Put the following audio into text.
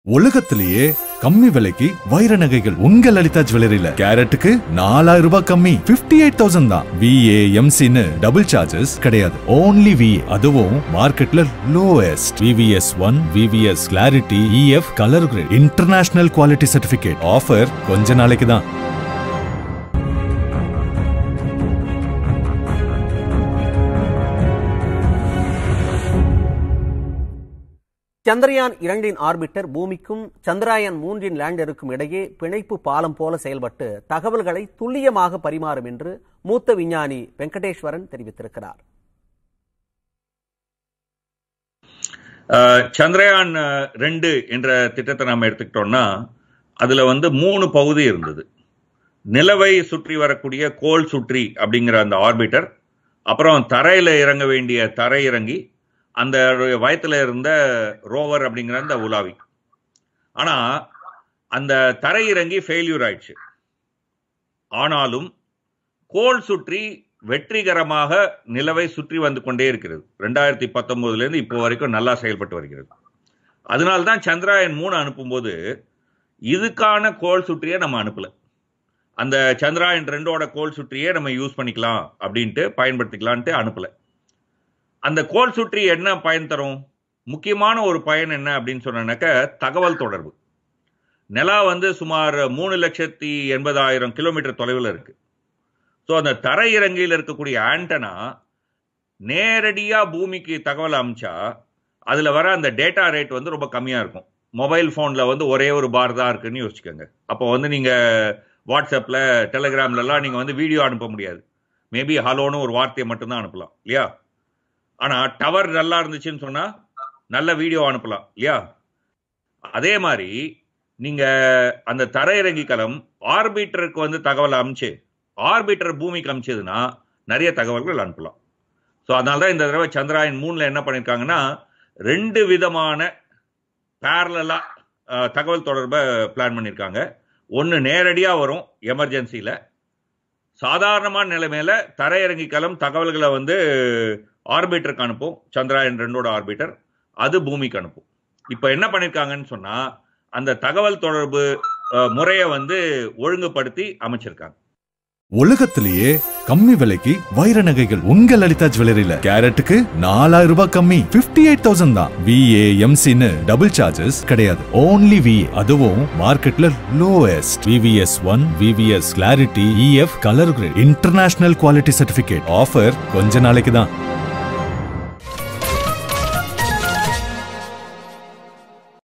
உலகத்திலேயே கம்மி விலைக்கு வைர நகைகள் உங்க லலிதா ஜுவல்லரியில கேரட்டுக்கு 4000 ரூபாய் கம்மி 58000 தான். VAMC ன்னு டபுள் சார்ஜஸ் கிடையாது. only VA. அதுவும் மார்க்கெட்ல lowest. VVS1, VVS Clarity, EF Color Grade. International Quality Certificate. Offer கொஞ்ச நாளைக்கு தான். சந்திரயான் 2 ஆர்பிட்டர் பூமிக்கும் சந்திரயான் 3 லேண்டருக்கும் இடையே பிணைப்பு பாலம் போல செயல்பட்டு தகவல்களை துல்லியமாக பரிமாறும் என்று மூத்த விஞ்ஞானி வெங்கடேஸ்வரன் தெரிவித்திருக்கிறார். சந்திரயான் 2 என்ற திட்டத்தை நாம எடுத்துக்கிட்டோம்னா அதுல 3 பகுதி இருந்தது. நிலவை சுற்றி வரக்கூடிய கோள் சுற்றி அப்படிங்கிற அந்த ஆர்பிட்டர், அப்புறம் தரையில இறங்க வேண்டிய தரை இறங்கி அந்த வயத்துல இருந்த ரோவர் அப்படிங்கிற அந்த உலாவி. ஆனா அந்த தரை இறங்கி ஃபெயில்யூர் ஆயிடுச்சு. ஆனாலும் கோள் சுற்றி வெற்றிகரமாக நிலவை சுற்றி வந்து கொண்டே இருக்கிறது. 2019 இருந்து இப்போ வரைக்கும் நல்லா செயல்பட்டு வருகிறது. அதனால்தான் சந்திரயான் 3 அனுப்பும்போது இதுக்கான கோள் சுற்றியை நம்ம அனுப்பல. அந்த சந்திரயான் 2ஓட கோள் சுற்றியே நம்ம யூஸ் பண்ணிக்கலாம் அப்படின்ட்டு பயன்படுத்திக்கலான்ட்டு அனுப்பல. அந்த கோள் சுற்றி என்ன பயன் தரும்? முக்கியமான ஒரு பயன் என்ன அப்படின்னு சொன்னாக்க தகவல் தொடர்பு. நிலா சுமார் 3,80,000 கிலோமீட்டர் தொலைவில் இருக்கு. ஸோ அந்த தரை இறங்கியில் இருக்கக்கூடிய ஆண்டனா நேரடியா பூமிக்கு தகவல் அமிச்சா அதுல வர அந்த டேட்டா ரேட் ரொம்ப கம்மியா இருக்கும். மொபைல் போன்ல ஒரே ஒரு பார் தான் இருக்குன்னு யோசிச்சுக்கோங்க. அப்போ நீங்க வாட்ஸ்அப்ல டெலிகிராம்ல எல்லாம் நீங்க வீடியோ அனுப்ப முடியாது. மேபி ஹலோன்னு ஒரு வார்த்தையை மட்டும்தான் அனுப்பலாம் இல்லையா? ஆனா டவர் நல்லா இருந்துச்சுன்னு சொன்னா நல்ல வீடியோ அனுப்பலாம் இல்லையா? அதே மாதிரி நீங்க அந்த தரையிறங்கி கலம் ஆர்பிட்டருக்கு தகவல் அனுப்பிச்சு ஆர்பிட்டர் பூமிக்கு அனுப்பிச்சதுன்னா நிறைய தகவல்கள் அனுப்பலாம். ஸோ அதனாலதான் இந்த தடவை சந்திரயான் 3ல என்ன பண்ணிருக்காங்கன்னா 2 விதமான பேரலா தகவல் தொடர்பை பிளான் பண்ணிருக்காங்க. ஒன்னு நேரடியா வரும் எமர்ஜென்சில, சாதாரணமான நிலைமையில தரையிறங்கி கலம் தகவல்களை ஆர்பிட்டருக்கு அனுப்பும். சந்திரயான் 2ஓட ஆர்பிட்டர் அது பூமிக்கு அனுப்பும். இப்ப என்ன பண்ணிருக்காங்கன்னு சொன்னா அந்த தகவல் தொடர்பு முறையை ஒழுங்குபடுத்தி அமைச்சிருக்காங்க. உலகத்திலேயே கம்மி விலைக்கு வைர நகைகள் உங்க லலிதா ஜுவல்லரியில கேரட்டுக்கு 4000 ரூபாய் கம்மி 58000 தான். VAMC ன்னு டபுள் சார்ஜஸ் கிடையாது. only VA. அதுவும் மார்க்கெட்ல lowest. VVS1, VVS Clarity, EF Color Grade. International Quality Certificate. Offer கொஞ்ச நாளைக்கு தான்.